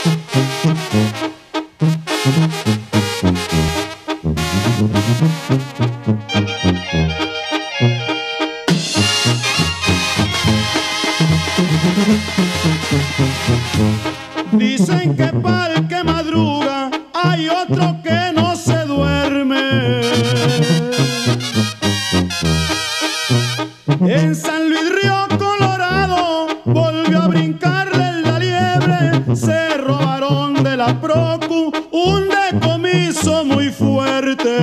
Dicen que pa'l que madruga hay otro que no se duerme. En San Luis Río Colorado volvió a brincarle la liebre. Se robaron de la Procu un decomiso muy fuerte.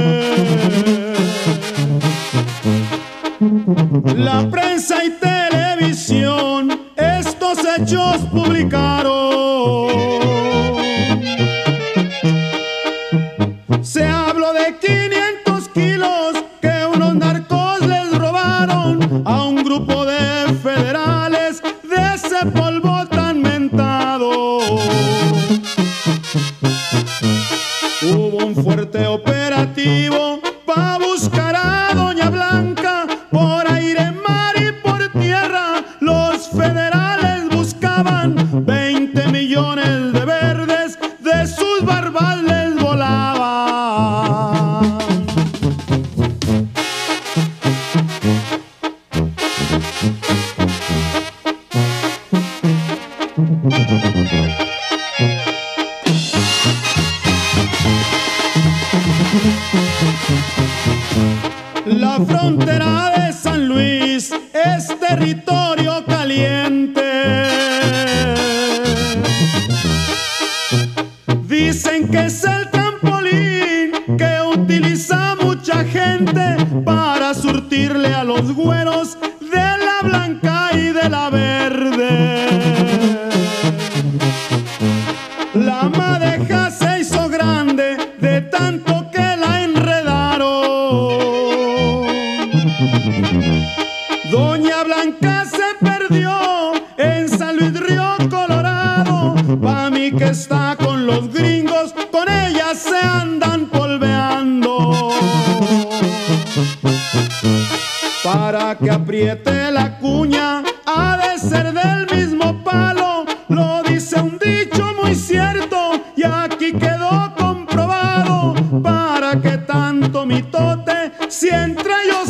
La prensa y televisión estos hechos publicaron. Se habló de 500 kilos que unos narcos les robaron a un grupo de federales de ese polvo tan mentado. Hubo un fuerte operativo para buscar a Doña Blanca por aire, mar y por tierra. Los federales buscaban 20 millones de verdes, de sus barbas les volaban. La frontera de San Luis es territorio caliente. Dicen que es el trampolín que utiliza mucha gente para surtirle a los güeros de la blanca y de la verde. La madeja se hizo grande de tanto que la enredaron. Doña Blanca se perdió en San Luis Río Colorado. Pa' mí que está con los gringos, con ella se andan polveando. Para que apriete la cuña, ha de ser del mismo palo. Lo dice un dicho muy cierto y aquí quedó comprobado. Para que tanto mitote, si entra yo